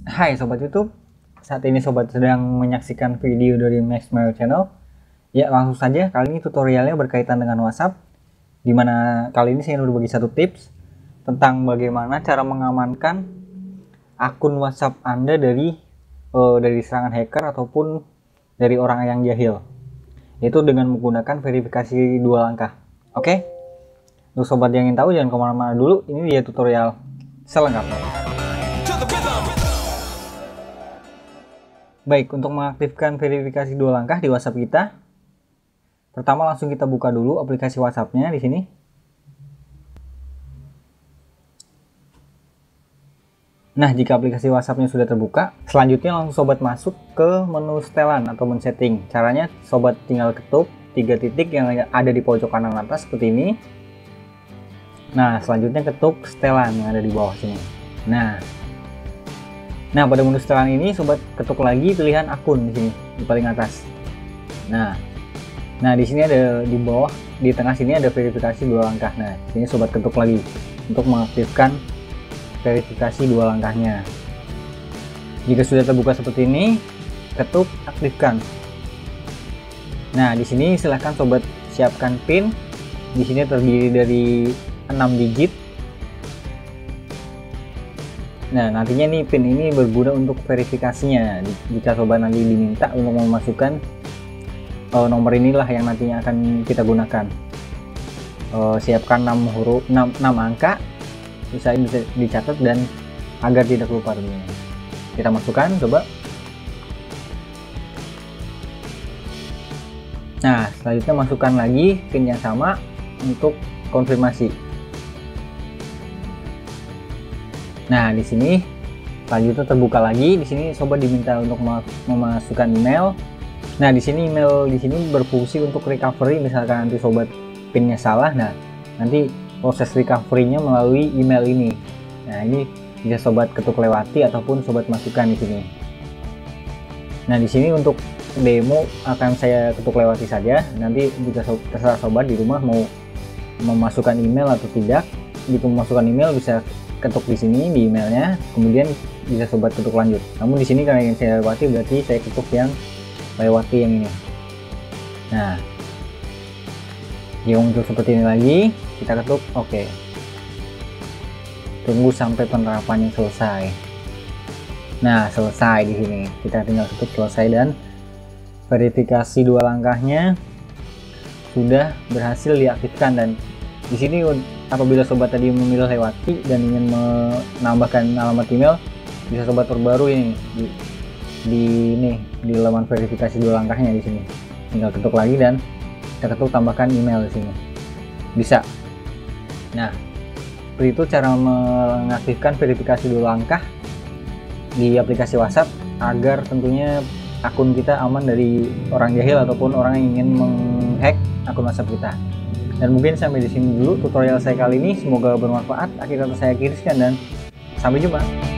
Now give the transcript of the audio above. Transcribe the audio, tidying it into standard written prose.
Hai Sobat YouTube, saat ini Sobat sedang menyaksikan video dari Max Mail Channel. Ya, langsung saja, kali ini tutorialnya berkaitan dengan WhatsApp, dimana kali ini saya berbagi satu tips tentang bagaimana cara mengamankan akun WhatsApp Anda dari serangan hacker ataupun dari orang yang jahil, yaitu dengan menggunakan verifikasi 2 langkah. Oke, untuk Sobat yang ingin tahu jangan kemana-mana dulu, ini dia tutorial selengkapnya. Baik, untuk mengaktifkan verifikasi 2 langkah di WhatsApp kita, pertama langsung kita buka dulu aplikasi WhatsApp-nya di sini. Nah, jika aplikasi WhatsApp-nya sudah terbuka, selanjutnya langsung Sobat masuk ke menu setelan atau menu setting. Caranya Sobat tinggal ketuk 3 titik yang ada di pojok kanan atas seperti ini. Nah, selanjutnya ketuk setelan yang ada di bawah sini. Nah, pada menu setelan ini Sobat ketuk lagi pilihan akun di sini di paling atas. Nah, di sini ada di bawah, di tengah sini ada verifikasi 2 langkah. Nah, sini Sobat ketuk lagi untuk mengaktifkan verifikasi 2 langkahnya. Jika sudah terbuka seperti ini, ketuk aktifkan. Nah, di sini silahkan Sobat siapkan PIN. Di sini terdiri dari 6 digit. Nah, nantinya nih PIN ini berguna untuk verifikasinya. Jika Sobat nanti diminta untuk memasukkan nomor inilah yang nantinya akan kita gunakan. Siapkan 6 angka, bisa dicatat dan agar tidak lupa tentunya. Kita masukkan, coba. Nah, selanjutnya masukkan lagi PIN yang sama untuk konfirmasi. Nah, di sini selanjutnya terbuka lagi. Di sini Sobat diminta untuk memasukkan email. Nah, di sini email di sini berfungsi untuk recovery. Misalkan nanti Sobat PIN-nya salah, nah nanti proses recovery-nya melalui email ini. Nah, ini bisa Sobat ketuk lewati ataupun Sobat masukkan di sini. Nah, di sini untuk demo akan saya ketuk lewati saja. Nanti jika terserah Sobat di rumah mau memasukkan email atau tidak. Jika memasukkan email bisa ketuk di sini di emailnya, kemudian bisa Sobat ketuk lanjut. Namun di sini karena yang saya lewati berarti saya ketuk yang lewati yang ini. Nah, jika muncul seperti ini lagi, kita ketuk OK. Tunggu sampai penerapannya selesai. Nah, selesai di sini. Kita tinggal ketuk selesai dan verifikasi 2 langkahnya sudah berhasil diaktifkan. Dan di sini apabila Sobat tadi memilih lewati dan ingin menambahkan alamat email, bisa Sobat perbarui ini di halaman verifikasi 2 langkahnya di sini. Tinggal ketuk lagi dan kita ketuk tambahkan email di sini. Bisa. Nah, seperti itu cara mengaktifkan verifikasi 2 langkah di aplikasi WhatsApp agar tentunya akun kita aman dari orang jahil ataupun orang yang ingin menghack akun WhatsApp kita. Dan mungkin sampai di sini dulu tutorial saya kali ini, semoga bermanfaat. Akhir kata saya Kiriskan dan sampai jumpa.